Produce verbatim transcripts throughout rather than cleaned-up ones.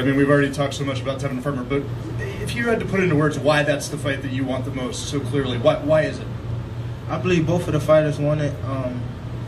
mean, we've already talked so much about Tevin Farmer, but if you had to put into words why that's the fight that you want the most so clearly, why, why is it? I believe both of the fighters want it. Um,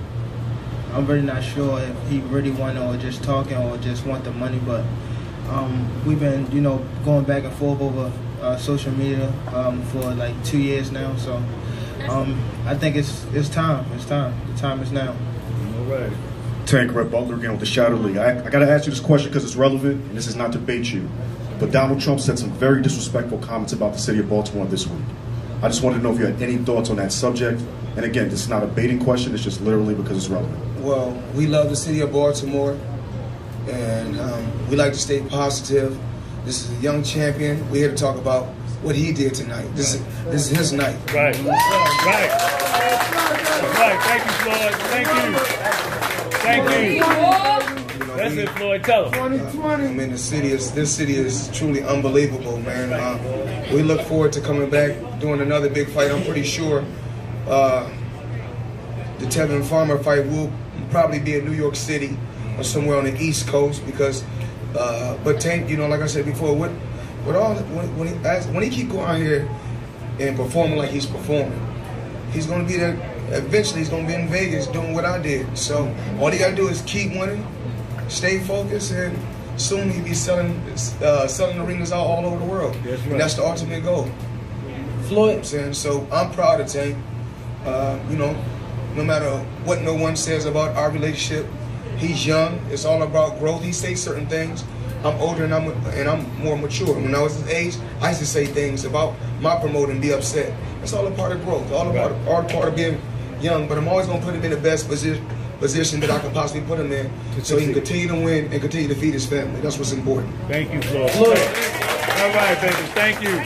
I'm really not sure if he really won or just talking or just want the money, but um, we've been, you know, going back and forth over uh, social media um, for like two years now. So um, I think it's it's time. It's time. The time is now. All right. Tank, Rhett Butler again with the Shadow League. I, I got to ask you this question because it's relevant, and this is not to bait you. But Donald Trump said some very disrespectful comments about the city of Baltimore this week. I just wanted to know if you had any thoughts on that subject. And again, this is not a baiting question. It's just literally because it's relevant. Well, we love the city of Baltimore, and um, we like to stay positive. This is a young champion. We're here to talk about what he did tonight. This is this is his night. Right. Right. Right. Thank you, Floyd. Thank you. Thank you. You know, That's we, it, Floyd. Tell him. Uh, I mean, the city is this city is truly unbelievable, man. Uh, we look forward to coming back, doing another big fight. I'm pretty sure uh, the Tevin Farmer fight will probably be in New York City or somewhere on the East Coast because. Uh, but Tank, you know, like I said before, what, what all when, when he as, when he keep going out here and performing like he's performing, he's going to be there. Eventually, he's going to be in Vegas doing what I did. So all he got to do is keep winning, stay focused, and soon he'll be selling uh, selling arenas out all over the world. That's right. And that's the ultimate goal. Floyd, you know what I'm saying? So I'm proud of Tank. Uh, you know, no matter what no one says about our relationship. He's young. It's all about growth. He says certain things. I'm older and I'm and I'm more mature. When I was his age, I used to say things about my promoter and be upset. It's all a part of growth. All a part of, all a part of being young. But I'm always gonna put him in the best position position that I can possibly put him in, so he can continue to win and continue to feed his family. That's what's important. Thank you, Floyd. Floyd. All right, baby. Thank you.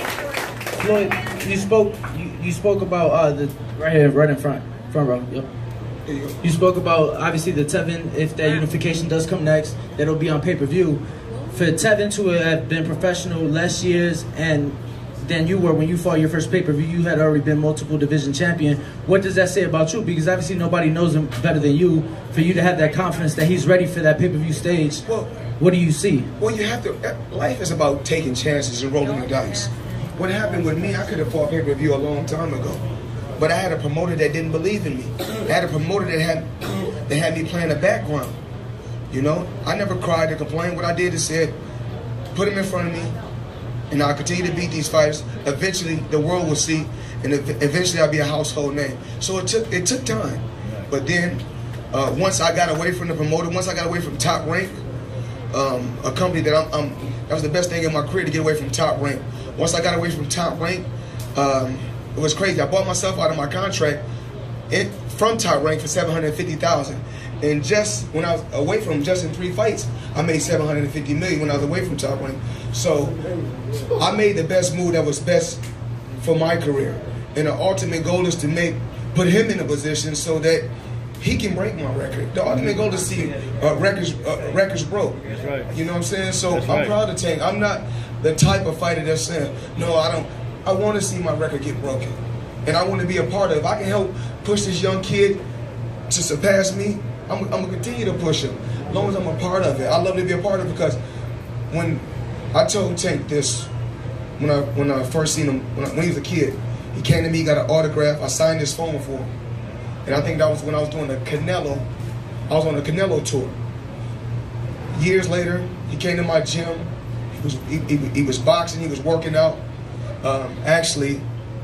Floyd, you spoke. You, you spoke about uh, the right here, right in front, front row. Yep. You, you spoke about, obviously, the Tevin, if that unification does come next, that'll be on pay-per-view. For Tevin to have been professional less years and than you were when you fought your first pay-per-view, you had already been multiple division champion. What does that say about you? Because obviously nobody knows him better than you. For you to have that confidence that he's ready for that pay-per-view stage, well, what do you see? Well, you have to, life is about taking chances and rolling the dice. What happened with me, I could have fought pay-per-view a long time ago. But I had a promoter that didn't believe in me. I had a promoter that had that had me playing the background. You know, I never cried or complained. What I did is said, put him in front of me, and I'll continue to beat these fighters. Eventually, the world will see, and eventually, I'll be a household name. So it took it took time. But then, uh, once I got away from the promoter, once I got away from Top Rank, um, a company that I'm, I'm, that was the best thing in my career to get away from Top Rank. Once I got away from Top Rank. Um, It was crazy. I bought myself out of my contract it, from Top Rank for seven hundred fifty thousand dollars. And just when I was away from him, just in three fights, I made seven hundred fifty million dollars when I was away from Top Rank. So I made the best move that was best for my career. And the ultimate goal is to make put him in a position so that he can break my record. The ultimate goal is to see uh, records uh, records broke. That's right. You know what I'm saying? So That's I'm right. proud of Tank. I'm not the type of fighter that's saying, no, I don't. I want to see my record get broken, and I want to be a part of it. If I can help push this young kid to surpass me, I'm, I'm going to continue to push him, as long as I'm a part of it. I love to be a part of it because when I told Tank this, when I when I first seen him, when, I, when he was a kid, he came to me, got an autograph, I signed his phone for him. And I think that was when I was doing the Canelo, I was on the Canelo tour. Years later, he came to my gym, he was, he, he, he was boxing, he was working out. Um, actually,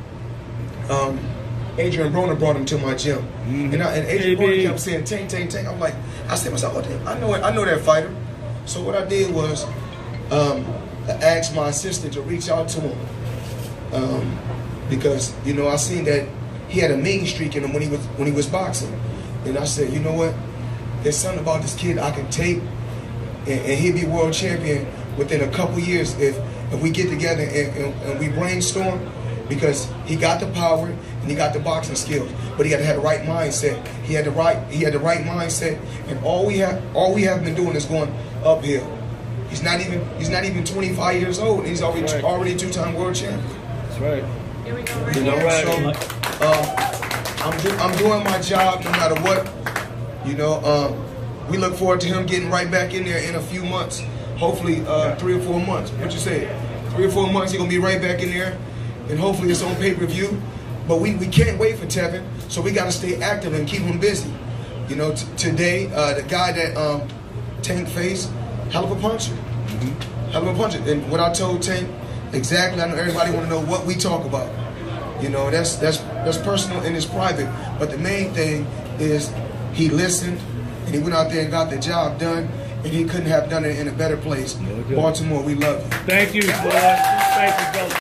um, Adrian Broner brought him to my gym, mm-hmm. and, I, and Adrian Broner kept saying "Tank, Tank, Tank." I'm like, I said myself, oh, damn, I know it, I know that fighter. So what I did was, um, I asked my assistant to reach out to him um, because you know I seen that he had a mean streak in him when he was when he was boxing, and I said, you know what, there's something about this kid I can take, and, and he'll be world champion within a couple years if. If we get together and, and, and we brainstorm, because he got the power and he got the boxing skills, but he had to have the right mindset. He had the right he had the right mindset, and all we have all we have been doing is going uphill. He's not even he's not even twenty-five years old. And he's already right. already two-time world champion. That's right. Here we go. Right you know, right. so uh, I'm do, I'm doing my job no matter what. You know, um, we look forward to him getting right back in there in a few months. hopefully uh, three or four months. What you say? Three or four months, he's gonna be right back in there, and hopefully it's on pay-per-view. But we, we can't wait for Tevin, so we gotta stay active and keep him busy. You know, t today, uh, the guy that um, Tank faced, hell of a puncher. Mm-hmm. Hell of a puncher. And what I told Tank, exactly, I know everybody wanna know what we talk about. You know, that's, that's, that's personal and it's private. But the main thing is he listened, and he went out there and got the job done, and he couldn't have done it in a better place. Baltimore, we love you. Thank you, Floyd. Thank you, brother.